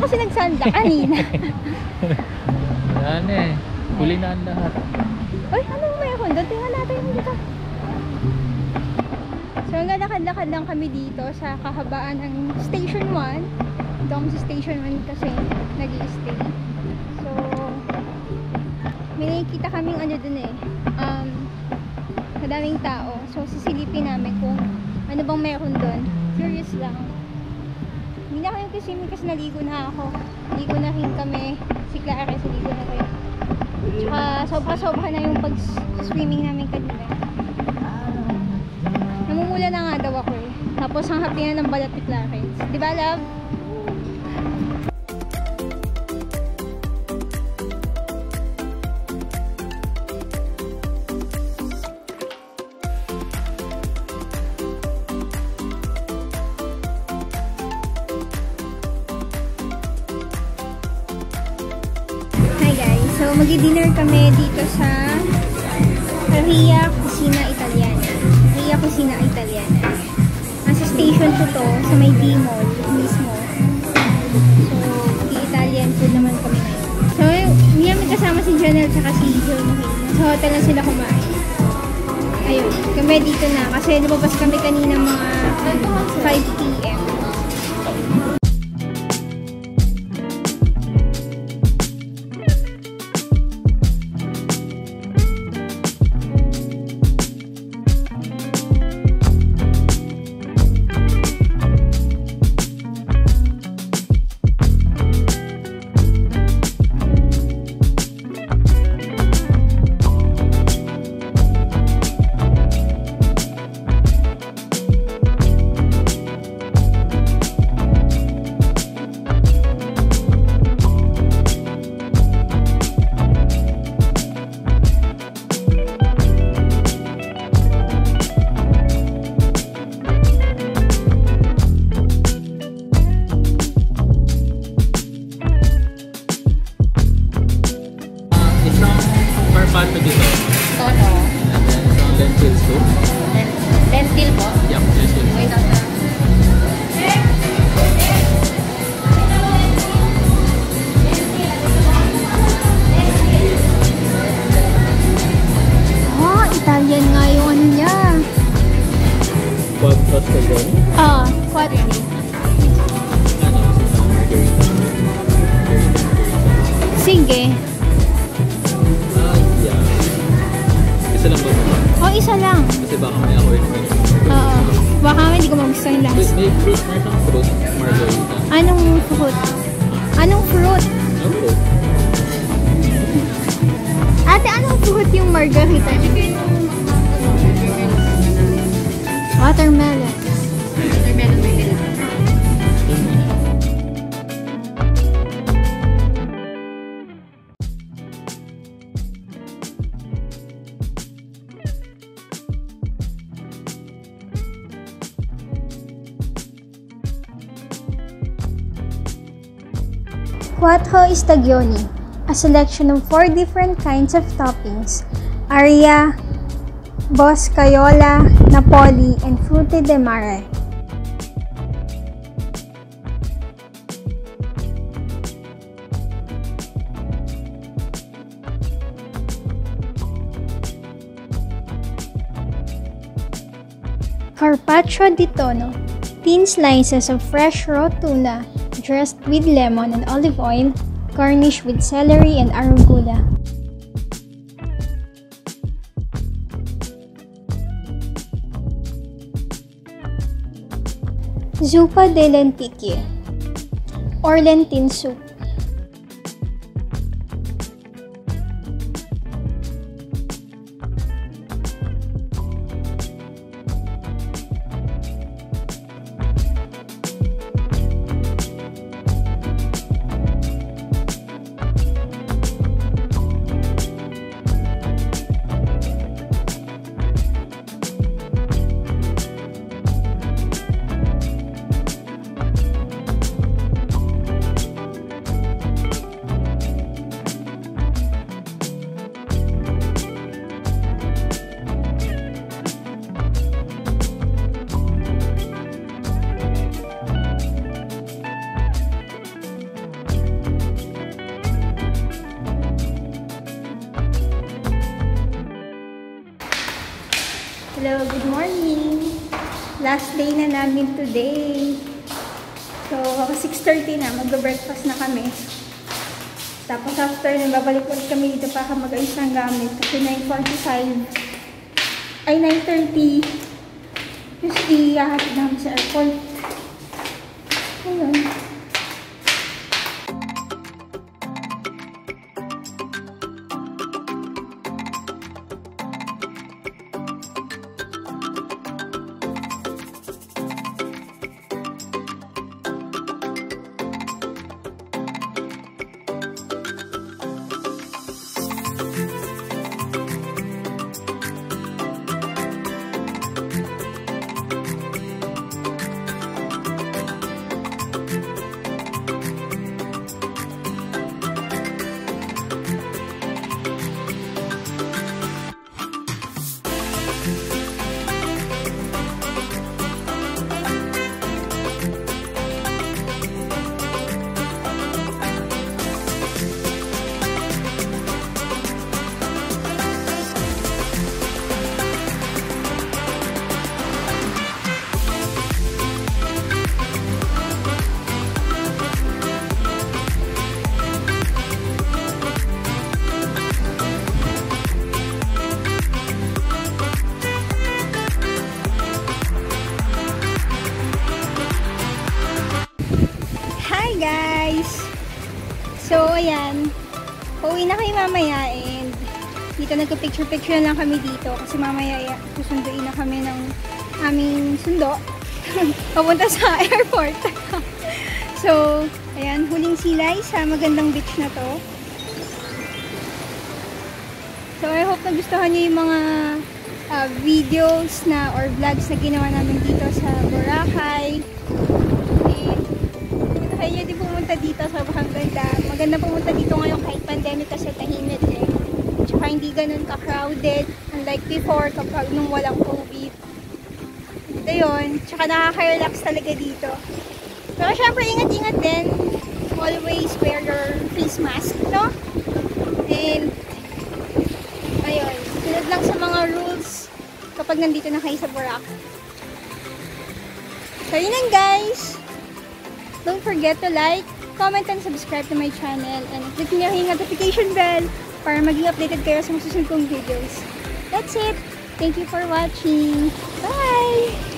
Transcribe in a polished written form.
kasi nagsanda kanina. Yan eh. Huli na ang lahat. Uy, anong mayroon doon? Tingnan natin yung dito. So, naglalakad-lakad lang kami dito sa kahabaan ng Station 1. Dito kami sa Station 1 kasi nag-i-stay. So, may nakikita kaming ano dun eh. Madaming tao. So, sisilipin namin kung ano bang meron dun. Curious lang. Hindi na kayo kasi naligo na ako. Ligo na rin kami. Si Clara kasi ligo na rin. Tsaka sobra-sobra na yung pag-swimming namin kanina. Namumula na nga daw ako eh. Tapos ang happy na ng balat ni Clarence. Diba, love? So, mag-dinner kami dito sa Ria Cucina Italiana. Ria Cucina Italiana. Nasa station 2 to, sa may D-Mall mismo. So, Italian food naman kami ngayon. So, hindi namin kasama si Janelle at si Johnny. Sa hotel na sila kumain. Ayun, kami dito na. Kasi lumabas kami kanina mga 5 PM. Pato dito. Tono. And then isang lentil soup. Lentil po? Yup, lentil. Wait out na. Oh, Italian nga yung ano niya. Quad toscadone. Quad. Ano? Margarita. Sige. Isa lang ba mo? Oh, isa lang. Kasi baka may ako yun. Oo. Baka hindi ko magustuhan yung last. May fruit, may isang fruit. Margarita. Anong fruit? Anong fruit? No fruit. Ate, anong fruit yung margarita? Watermelon. Watermelon may nila. Quattro Stagioni, a selection of 4 different kinds of toppings: Aria, Boscaiola, Napoli, and Frutti di Mare. Carpaccio di Tonno, thin slices of fresh raw tuna dressed with lemon and olive oil, garnished with celery and arugula. Zuppa de lenticchie, or lentil soup. Last day na namin today. So, 6:30 na. Mag-breakfast na kami. Tapos after, babalik ulit kami dito para mag-ayos ng gamit. Kasi 9:45. Ay, 9:30. Usually, hahatid namin sa airport. Ayun. Guys, so ayan, pauwi na kayo mamaya and dito nagka-picture-picture na lang kami dito kasi mamaya susunduin na kami ng aming sundo papunta sa airport. So ayan, huling silay sa magandang beach na to. So I hope nagustuhan nyo yung mga videos na or vlogs na ginawa namin dito sa Boracay. Kaya di pumunta dito, sobrang ganda. Maganda pumunta dito ngayon kahit pandemic kasi tahimik eh. Tsaka hindi ganun ka-crowded. Unlike before, kapag nung walang COVID. Ito yun. Tsaka nakaka-relax talaga dito. Pero syempre, ingat-ingat din. Always wear your face mask, no? And, ayun. Sunod lang sa mga rules kapag nandito na kayo sa Boracay. So, yun lang guys. Don't forget to like, comment, and subscribe to my channel. And click nyo yung notification bell para maging updated kayo sa masusunod kong videos. That's it. Thank you for watching. Bye!